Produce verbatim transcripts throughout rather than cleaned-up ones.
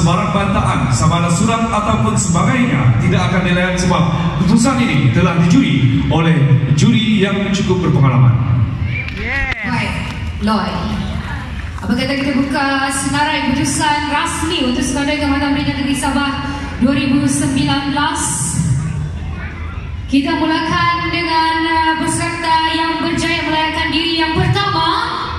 sebarang bantahan sama ada surat ataupun sebagainya tidak akan dilayan sebab keputusan ini telah dijuri oleh juri yang cukup berpengalaman. Yeah. Baik, Lloyd. Apa kata kita buka senarai keputusan rasmi untuk Sekadar Kehormatan Peringkat Negeri Sabah dua ribu sembilan belas. Kita mulakan dengan uh, peserta yang berjaya melayakan diri yang pertama.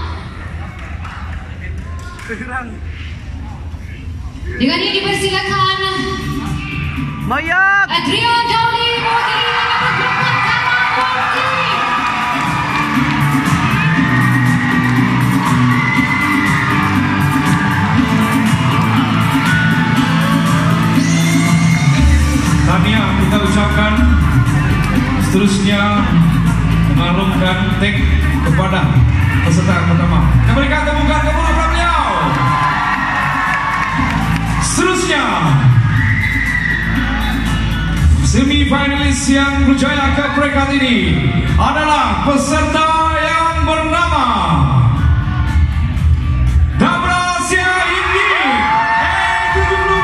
Dengan ini dipersilakan Mayat Adrian Dauli mewakili tahniah kita ucapkan. Seterusnya mengarungkan tek kepada peserta yang pertama. Kita berikan tepukan kepada beliau. Seterusnya semifinalis yang berjaya ke peringkat ini adalah peserta yang bernama Dabrasia Indi E tujuh puluh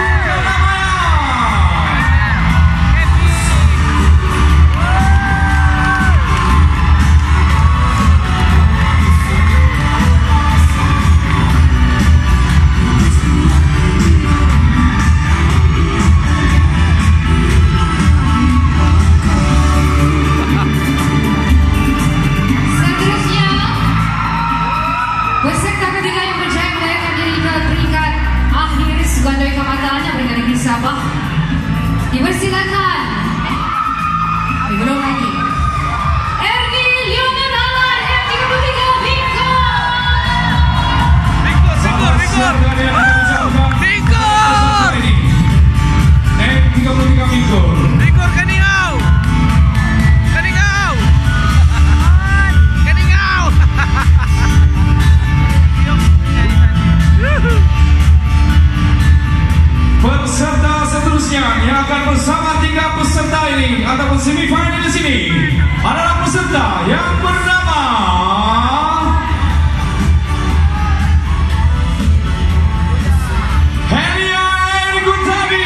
dipersilakan. Eh, belum lagi. Erni Leonard Alan M tiga puluh tiga Bingkor. Bingkor, Bingkor, Bingkor. Bingkor. M tiga puluh tiga Bingkor. Bingkor Kaningau. Kaningau. Kaningau. Peserta seterusnya yang akan bersama tiga peserta ini ataupun semifinalis ini adalah peserta yang bernama Helia Ergutabi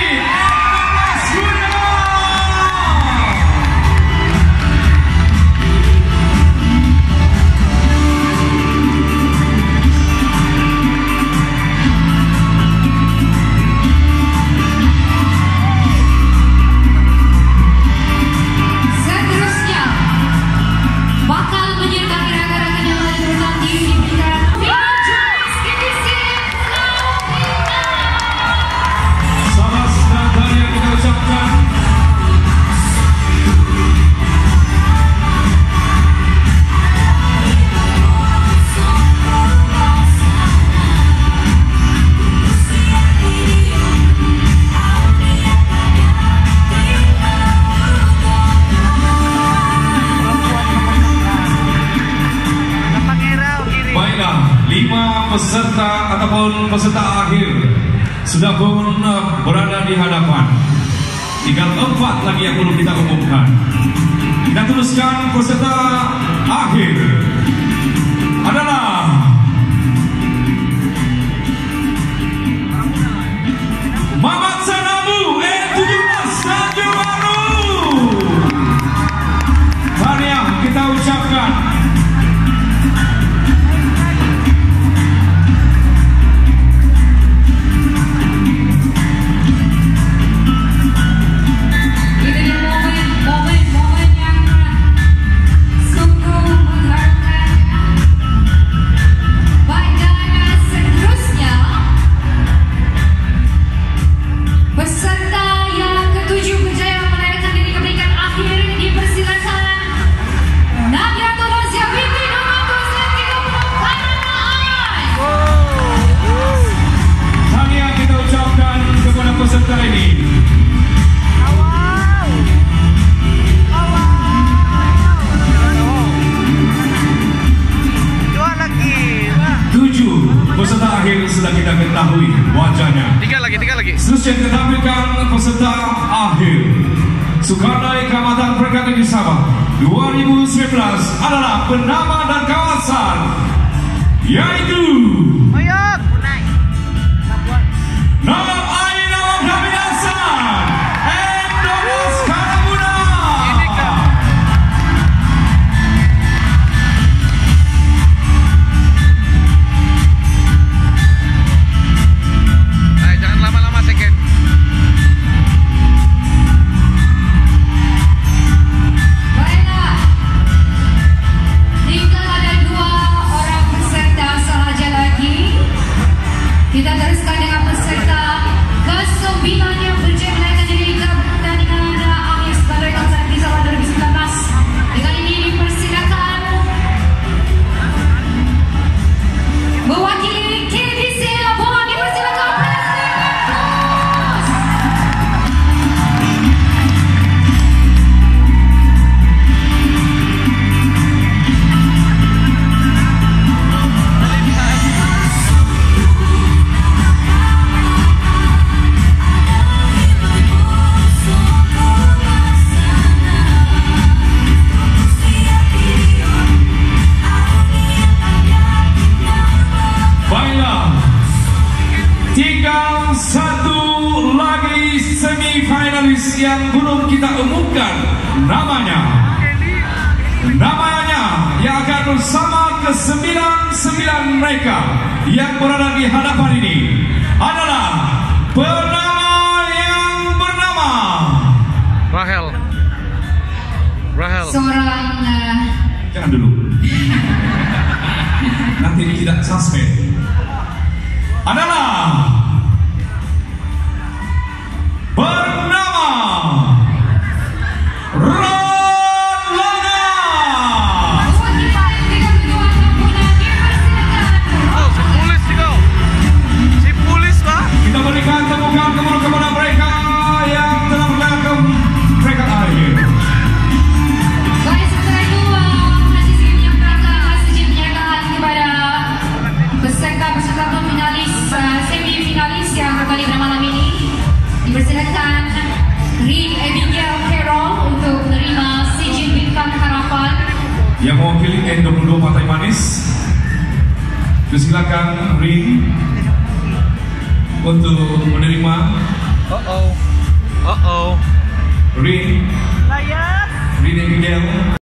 peserta ataupun peserta akhir sudah pun berada di hadapan. Tinggal empat lagi yang belum kita umumkan. Kita teruskan peserta akhir adalah Mamat Sanabu E tujuh belas Tanjung Baru. Tahniah kita ucapkan. Peserta ini awal awal dua lagi tujuh peserta akhir sudah kita ketahui wajahnya. Tiga lagi, tiga lagi. Seterusnya kita tampilkan peserta akhir Sukadai Kehormatan Peringkat Negeri Sabah dua ribu sembilan belas adalah penama dan kawasan yaitu Mayat. Nah dengan peserta kesembilan yang berjaya melahirkan diri ke pertandingan akhir Skadron Kawasan Negeri Sabah dua ribu sembilan belas. Dengan ini dipersilakan mewakili K B C Labuan, dipersilakan tinggal satu lagi semifinalis yang belum kita umumkan namanya. Namanya yang akan bersama kesembilan sembilan mereka yang berada di hadapan ini adalah penama yang bernama Rahel. Rahel. seorang uh, jangan dulu nanti tidak suspend. Adalah bernama Ron Lana. Oh, si polis juga. Si polis lah. Kita berikan temukan kepada kepada mereka yang telah melakukan mereka akhir. baik, sementara itu masih sedikit menyerahkan sedikit penyertaan kepada peserta-peserta atau finalis uh, semi-finalis yang berkali pada malam ini. Dipersilakan Rin Abigail Carroll untuk menerima sijil bintang harapan Yang mewakili N dua puluh dua Partai Manis. Silakan Rin untuk menerima. Oh oh. Oh oh. Rin Layak. Rin Abigail.